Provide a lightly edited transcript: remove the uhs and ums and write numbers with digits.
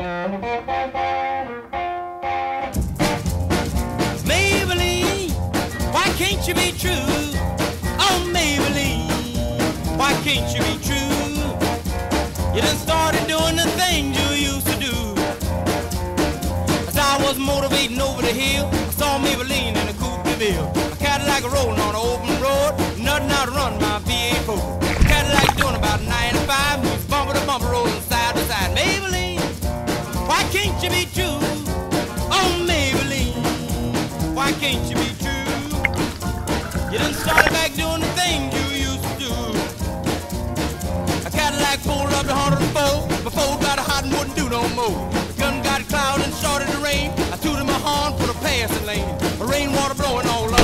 Maybelline, why can't you be true? Oh, Maybelline, why can't you be true? You done started doing the things you used to do. As I was motivating over the hill, I saw Maybelline in a coupe de ville. A Cadillac rolling on an open road, nothing out to run my V8 Cadillac doing about 95, moves bumper to bumper, rolling side to side. Maybelline, why can't you be true? Oh, Maybelline, why can't you be true? You done started back doing the things you used to do. A Cadillac pulled up to 104, before got hot and wouldn't do no more. The gun got cloud and started to rain. I tooted my horn, put a passing lane. The rainwater blowing all up.